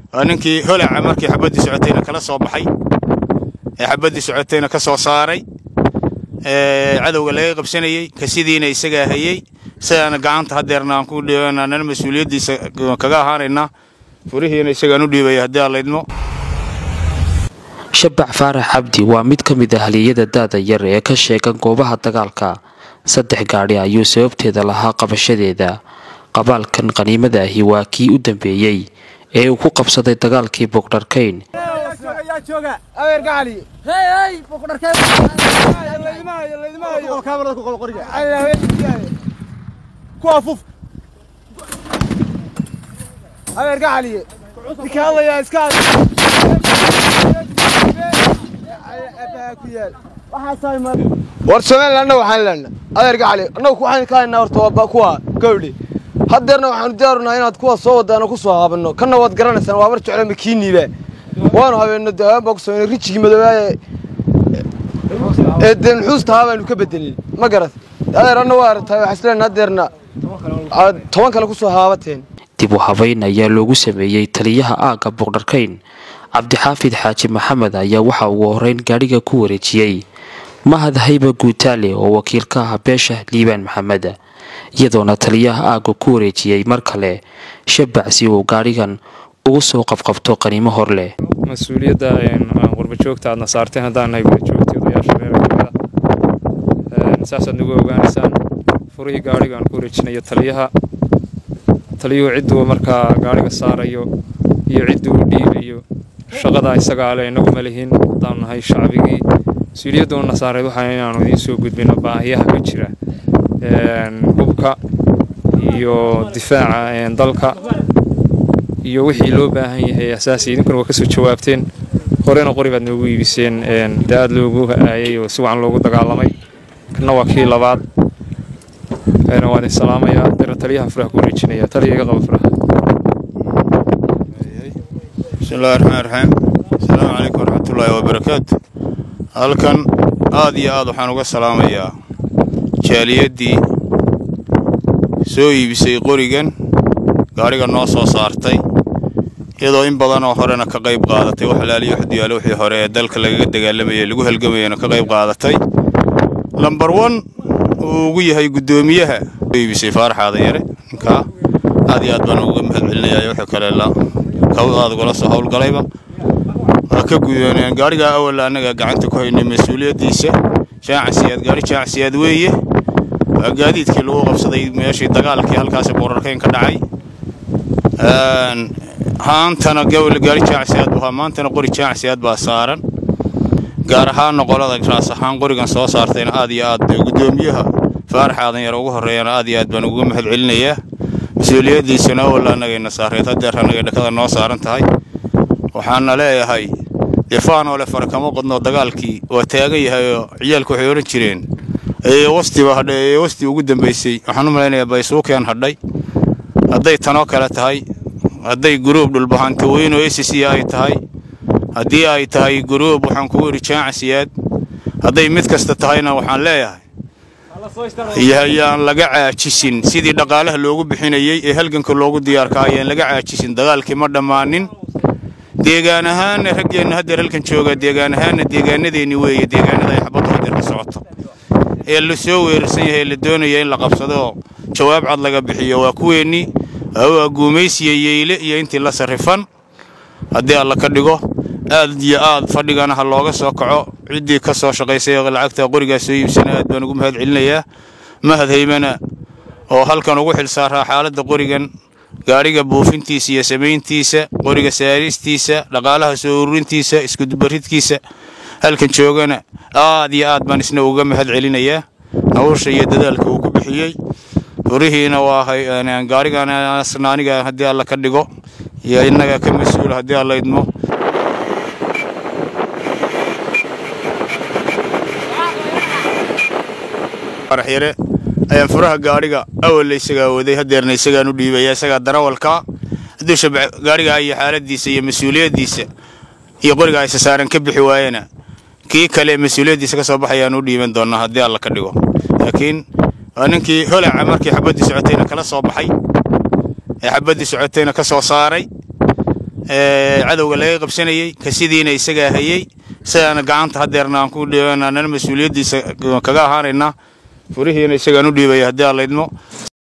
ninkii holaca markii xabadii socotayna kala soo baxay xabadii socotayna ka soo saaray cadawga laga qabsanayay ka sidiina isaga hayay sidana gacanta hadeerna aan ku dhiibanaa mas'uuliyadiisa kaga ahaanayna furihiina isaga u dhiibay hadii aan leedmo Shabac Faarax Cabdi waa mid ka mid ah haliyada daada yar ee ka sheegan goobaha dagaalka 3 gaari ayuu sababteeda lahaa qabashadeeda qabaalkan qaniimada ahi waa kii u dambeeyay ee uu ku qabsaday dagaalkii Boqdarkayn ورسمين لنا وحن لنا أرجع علي أنا وحن كان نورتوا بقوا قولي هدرنا وحن دارنا هنا تكوا صوت أنا كوسوا هابنو كنا واد قرنا سنة وابرت على مكيني به وأنا هذا النداء بقصون ريتشي مدوا الدين حوست هذا نكبدني ما قرت أنا وارد حسنا هدرنا طبعا كنا كوسوا هابتين dib u habeyn ayaa loogu sameeyay taliyaha aaga Boqdarkayn Cabdixaafid Xaaji Maxamed ayaa waxa uu horeyn gaariga ku wareejiyay Mahad Hayba Guutaale oo wakiil ka ah beesha Liibaan Maxamed iyadoona taliyaha aaga ku wareejiyay mar kale Shabac si uu gaarigan ugu soo qabqabto qaniimo hor leh mas'uuliyadda qurba joogta aadna saarteen hadaan nahay qurba joogta odayaasha reerka saasad nagu ogaanaysan furihii gaarigan ku wareejinayo taliyaha ciduu markaa gaariga saarayo iyo ciduu dhiibayo shaqada isaga ale inagu malihin daan nahay shacbigii mas'uuliyaduna saaray waxa inaanu idin soo gudbino baahiyaha ka jira hubka iyo difaaca dalka iyo wixii loo baahan yahay asaasi idinkuna waa ka soo jawaabteen horena qoribaad noogu iibiseen daad loogu aayay oo si wacan loogu dagaalamay kana waa kii labaad أنا وادي السلام يا ترى فرح كوري تشنيا ترى يقطع فرح. بسم الله الرحمن الرحيم. السلام عليكم ورحمة الله وبركاته. هلكن آدي حنوق السلام يا جاليدي سوي بسي قريجن قاريجن ناس صارتي يدو إن بدنا وحرنا كقيب قادتي وحلالي وحدي على حرية دلك اللي قد قال يلقوه الجميع كقيب قادتي. نمبر 1 وجيه هاي قدوميها بيسي فارح هذا يري كا هذه أدبان وقم هالعليا يوحك لا كود هذا قلص حول قريبة كقول يعني قارجة أول أنا قعدت كهين مسؤولية ديسة شاعسيات قاري شاعسيات ويه قاعدين كيلو قبصدي ماشي دقال كي هالكاس بوركين كدعي هان تنا قول قاري شاعسيات بها ما تنا قري شاعسيات بسارن gaarahaan noqolada raas ahaan qorigan soo saarteen aad iyo aad gudoomiyaha Faaraxaadan yar ugu horeeyana aad iyo aad baan ugu mahad celinayaa mas'uuliyadiisana wala anaga saareed hadeer anaga dhakada noo saaran tahay waxaan leeyahay difaan oo la farkamo qodno dagaalkii oo taagan yahay ciyalku waxay oran jireen wasti ugu dambeysay waxaan u maleynayaa baysuuqan hadhay haday tanoo kala tahay haday group dhulbahanti weyn oo SSC ay tahay haddii ay tahay group waxaan ku wari jaacsiyaad haday mid kasta tahayna waxaan leeyahay yaan laga caajisin sidii dhaqaalaha loogu bixinayay ee halganka loogu diyaar ka ayaan laga caajisin dagaalkii ma dhamaanin deegaan ahaan raggeena hadeer halkan jooga deegaan ahaan deegaanadeeni weeye deegaanada ay xabad hadeer ka socoto ee la soo weerarsan yahay la doonayo in la qabsado jawaab cad laga bixiyo waa kuweeni guumaysiyeeyay iyo intii la sarifan haddii alla ka dhigo aad iyo aad fadhigana ha looga soo kaco cidii ka soo shaqeysay lacagta qoriga soo iibsanay aad baan ugu mahad celinayaa Mahad Haymana oo halkan ugu xil saaraa xaaladda qorigan gaariga buufintiisa iyo sameyntiisa qoriga saaristiisa dhaqaalaha soo ururintiisa isku dubaridkiisa halkan joogana aad iyo aad baan isna uga mahad celinayaa hawsha iyo dadaalka uu ku bixiyay furihiina waa gaarigana asnaaniga haddii alla ka dhigo iyo inaga ka mas'uul haddii alla idmo farxire ayaan furaha gaariga awal isaga waday hadeerna isagaan u dhiibay isaga darawalka hadii Shabac gaariga ay xaaladiisa iyo mas'uuliyadiisa iyo qoriga ay saaran ka bixi waayana kii kale mas'uuliyadiisa ka soo baxayaan u dhiiban doonaa haddii alla ka dhigo laakiin ninkii holaca markii xabadii socotayna kala soo baxay xabadii socotayna ka soo saaray cadowga laga qabsanayay ka sidiina isaga hayay sidana gacanta hadeerna aan ku dhiibanaa mas'uuliyadiisa kaga ahaanayna furihiina isaga u dhiibay hadii aan leedmo